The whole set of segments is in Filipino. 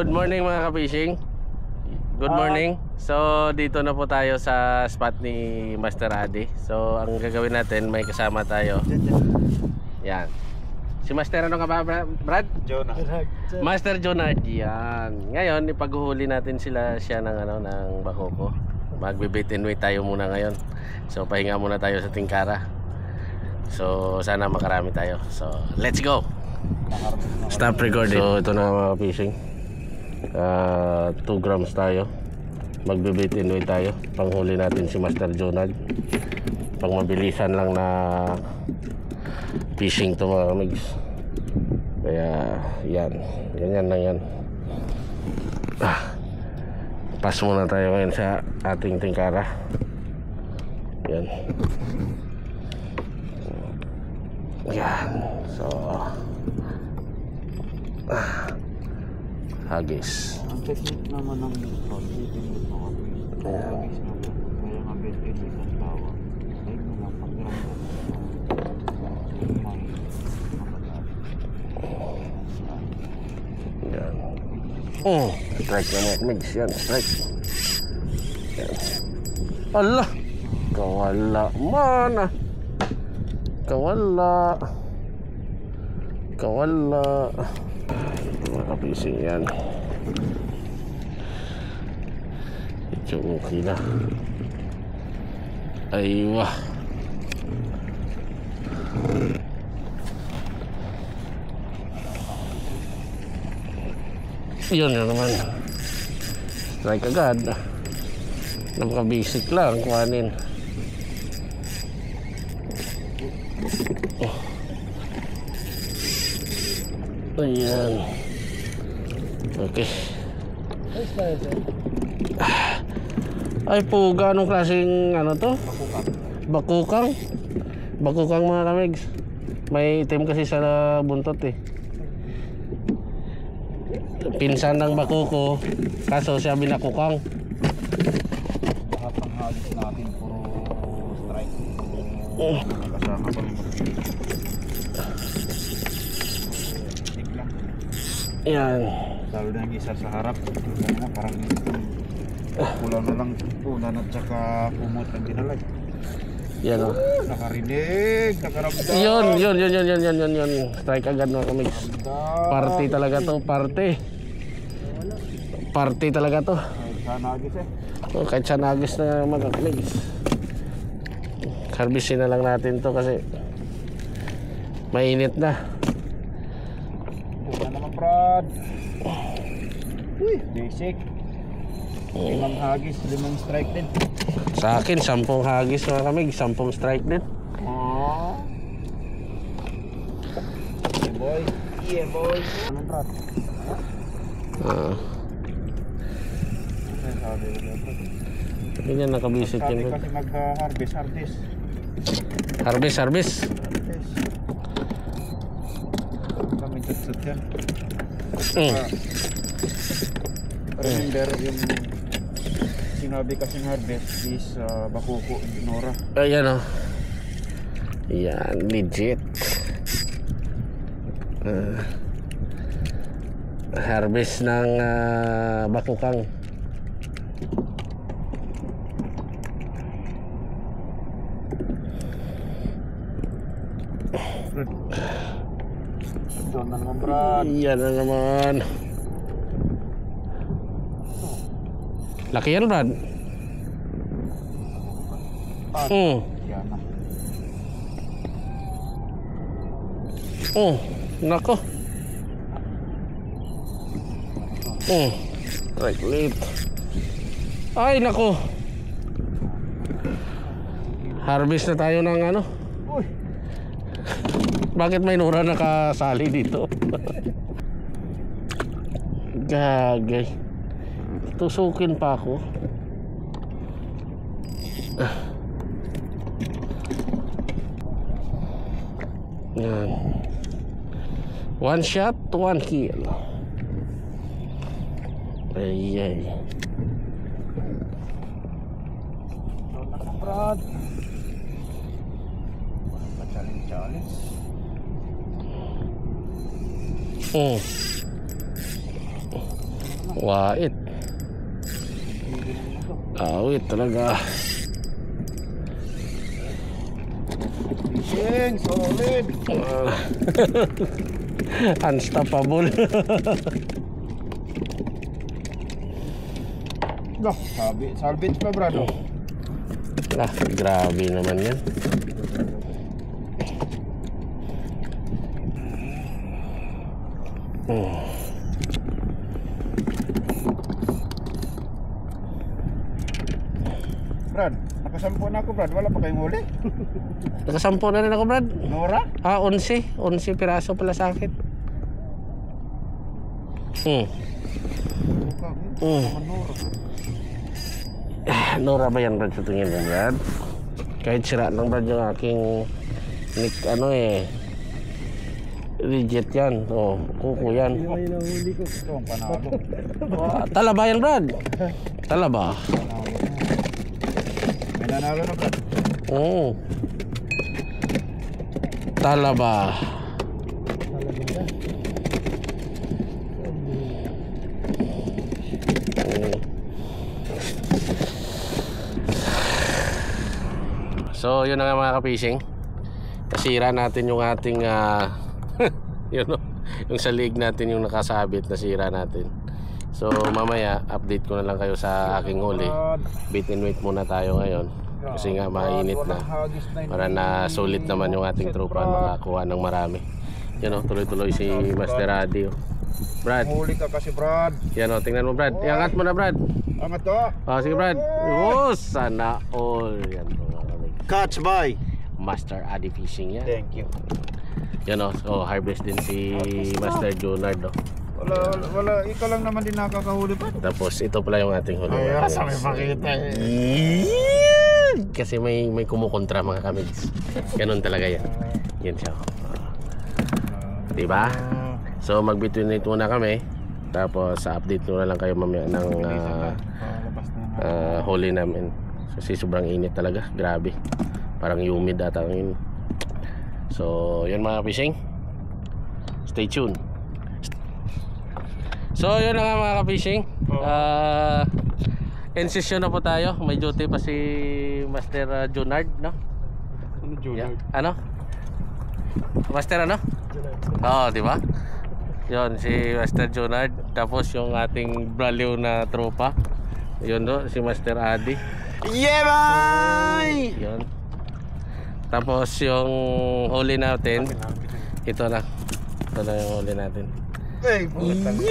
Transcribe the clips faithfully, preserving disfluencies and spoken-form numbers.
Good morning mga ka-fishing. Good morning. So dito na po tayo sa spot ni Master Adi. So ang gagawin natin, may kasama tayo. Yan. Si Master ano ka ba, Brad? Jonah. Master Jonah. Yan. Ngayon ipaghuhuli natin sila siya ng ano ng bakoko. Magbe-bait and wait tayo muna ngayon. So pahinga muna tayo sa tingkara. So sana makarami tayo. So let's go. Stop recording. So ito na mga fishing. Uh, two grams tayo. Magbe-bait and wait tayo. Panghuli natin si Master Jonah. Pang mabilisan lang na fishing to mga kamigs. Kaya yan. Ganyan lang yan. Ah. Pass muna tayo ngayon sa ating tingkara. Yan. Yan. So ah. Hagis. Ang technique naman ng pag-ibig mo kasi hagis naman. Kaya nga bait-bait ang tawa. Ay mo lang pagramdam. Yan. Oh, strike na mga kamigs. Yan, strike. Yan. Allah! Kawala. Mana? Kawala. Kawala. Mga kapising yan. Ito okay na. Aywa. Yun na naman. Strike agad. Napaka-basic lang kuhanin. Oh. Ayan. Okay. Ay puga, anong klaseng ano to? Bakukang. Bakukang mga kamigs. May itim kasi sa buntot eh. Pinsan ng bakuko, kaso siya binakukang. Lahat ng hagis natin puro strike. Oh. Kasama pa yung tiglang. Yan. Lalo na yung isa sa harap. Na, parang pula na lang punan at saka kumot ang dinalag. Yan o. Oh, nakarinig, nakaramdam. Yun, yun, yun, yun, yun, yun, yun, yun. Strike agad mga kamigs. Party talaga to, party. Party talaga to. Kahit sa nagis eh. Oh, kahit sa nagis na mga kamigs. Harbisin na lang natin to kasi mainit na. Buka naman Brad. Uy, basic. Limang hagis, limang strike din. Sa akin, sampung hagis mga kamigs, sampung strike din. Aww. Yeah boy. Yeah boy. Ano Brad? Ah. Ganyan nakabisik Sabi yun. kasi mag-harvest, harvest. Harvest, harvest. Harvest. Kami tutsut yan. Mm. Ah, remember yung sinabi kasing harvest is uh, bakuko, Nora. Ayan o. Yan, legit. Uh, harvest ng uh, bakukang. Doon na naman Brad. Yan na naman. Laki yan Brad. Ah, Mm. yan na. Oh, nako. Oh, strike late. Ay, nako. Harvest na tayo ng ano. Uy. Bakit may nura nakasali dito? Gagay. Tusukin pa ako. Yan. One shot, one kill. Ay, ay. Doon na naman Brad. Challenge. Mm. Wait. Awit talaga. Fishing, solid. Ah. Unstoppable. Loh, sabi, salvage pa brado. Ah, grabe naman yan. Hmm. Brad, nakasampu na ako Brad, wala pa kayong huli. Nakasampo na rin ako, Brad. Nora? Ah, onse. onse piraso pala sa akin. Hmm. Hmm. Nora. Ah, Nora ba yan, Brad, sa tingin mo, Brad? Kahit sira lang, Brad, yung aking nick, ano eh, legit yan. Oh, kuko yan. Ito ang panalo. Ah, talaba yan, Brad. Talaba. May nanalo na Brad. Oo. Talaba. So yun na nga mga ka-fishing. Nasira natin yung ating uh, yun know, yung sa leeg natin yung nakasabit, nasira natin. So mamaya update ko na lang kayo sa aking huli. Bait and wait muna tayo ngayon kasi nga mainit na, para na sulit naman yung ating tropa makakuha ng marami. Yan o, tuloy-tuloy si Master Adi. Brad, Huli ka kasi Brad. yan o, tingnan mo Brad. Iangat mo na Brad. Angat to. Oh, sige Brad. Oh, sana all. Yan po mga kami. Catch by Master Adi Fishing yan. Thank you. Yan o, oh, harvest din si Master Jonard o. Wala, wala, wala, ikaw lang naman din nakakahuli pa. Tapos ito pala yung ating huli. Ay, mga sa may kamigs. pakita eh. Yan! Kasi may may kumukontra mga kamigs. Ganun talaga yan. Yan siya. Diba? So mag-between muna kami. Tapos update ko na lang kayo mamaya ng uh, uh, huli namin. Kasi sobrang init talaga. Grabe. Parang humid ata ngayon. So yun mga fishing. Stay tuned. So yun na nga mga ka-fishing. uh, In session na po tayo. May duty pa si Master uh, Jonard, no? Ano Yeah. Ano? Master ano? Oo, di ba? Yun, si Master Jonard. Tapos yung ating braliw na tropa. Yun do, si Master Adi. Yeah, boy! Yun. Tapos yung huli natin, ito na. Ito na yung huli natin. Hey, pumunta.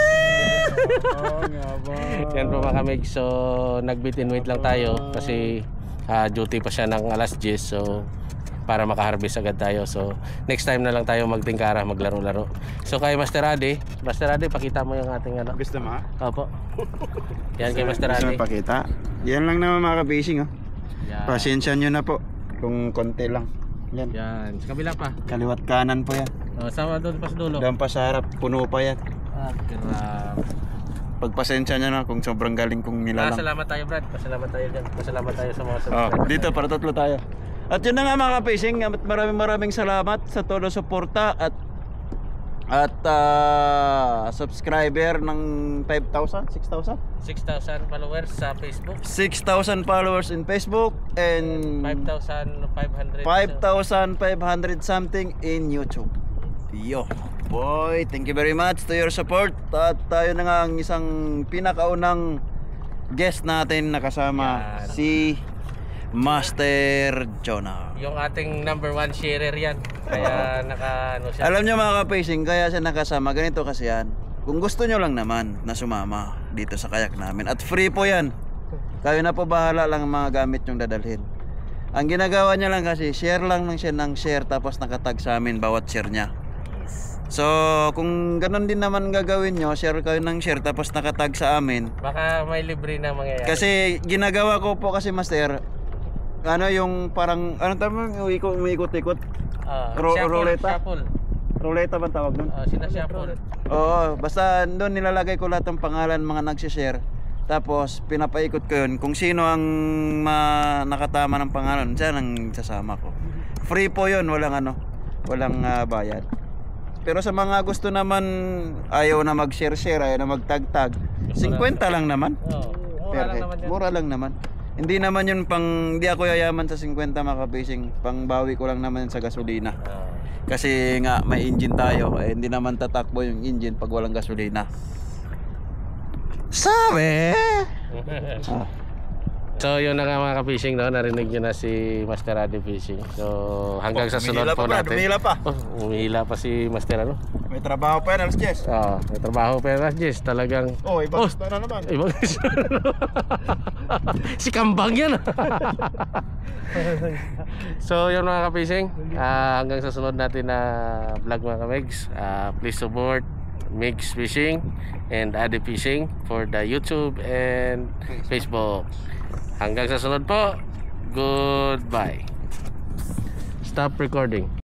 Oh, nga ba? Yan po mga kamig. So nag-bait and wait lang tayo kasi uh, duty pa siya ng alas diyes. So para makaharvest agad tayo. So next time na lang tayo magtingkara, maglaro-laro. So kay Master Adi, Master Adi, pakita mo yung ating ano. Gusto mo? Opo. Yan kay Master Gusto Adi. mo pakita? Yan lang naman mga ka-fishing, oh. Yan. Pasensya nyo na po kung konti lang. Yan. Yan, sa kabila pa. Kaliwat kanan po yan. Oh, sama doon pa sa dulo. Doon pa sa harap, puno pa yan. Ah, grabe. Pagpasensya nyo na kung sobrang galing kong nilalang. Pasalamat tayo, Brad. Pasalamat tayo dyan. Pasalamat tayo sa mga Oh, subscribers. dito para tatlo tayo. At yun na nga mga ka-fishing, maraming maraming salamat sa todo suporta at at uh, subscriber ng five thousand, six thousand? six thousand followers sa Facebook. six thousand followers in Facebook and five thousand five hundred. five thousand five hundred something in YouTube. Yo, boy, thank you very much to your support. At tayo na nga ang isang pinakaunang guest natin na kasama, Yan. si Master Jonah. Yung ating number one sharer yan. Kaya naka ano siya. Alam nyo mga ka-pacing, kaya siya nakasama. Ganito kasi yan. Kung gusto nyo lang naman na sumama dito sa kayak namin. At free po yan. Kayo na po bahala lang ang mga gamit yung dadalhin. Ang ginagawa niya lang kasi, share lang ng siya ng share. Tapos nakatag sa amin bawat share niya. So kung ganun din naman gagawin nyo, share kayo ng share tapos nakatag sa amin. Baka may libre na mangyayari. Kasi ginagawa ko po kasi Master, ano yung parang, ano tama yung umiikot, umiikot-ikot? Ah, Ro- shuffle, roleta? Shuffle. Roleta ba tawag nun? Ah, sinashuffle. Oo, basta doon nilalagay ko lahat ng pangalan mga nagsishare. Tapos pinapaikot ko yun. Kung sino ang ma- nakatama ng pangalan, siya ang sasama ko. Free po yun, walang ano, walang uh, bayad. Pero sa mga gusto naman ayaw na mag-share-share, ayaw na magtag-tag, fifty lang naman. Oo. Mura Per lang head. naman yan. Mura lang naman. Hindi naman yun pang, hindi ako yayaman sa fifty mga kabising. Pang bawi ko lang naman sa gasolina. Oo. Kasi nga may engine tayo, eh, hindi naman tatakbo yung engine pag walang gasolina. Sabi! Ah. So yun na nga mga ka-fishing, no? Narinig nyo na si Master Adi Fishing. So hanggang sa sunod Umihila po pa ba? natin. Umihila pa. Oh, umihila pa si Master ano? May trabaho pa yan, alas Jess. Oo, may trabaho pero Jess, talagang Oh, ibang Oh. isda na naman. ibang si Kambang yan. So yun mga ka-fishing, ah, hanggang sa sunod natin na vlog mga ka-megs. Ah, please support Megs Fishing and Adi Fishing for the YouTube and Facebook. Hanggang sa sunod po. Goodbye. Stop recording.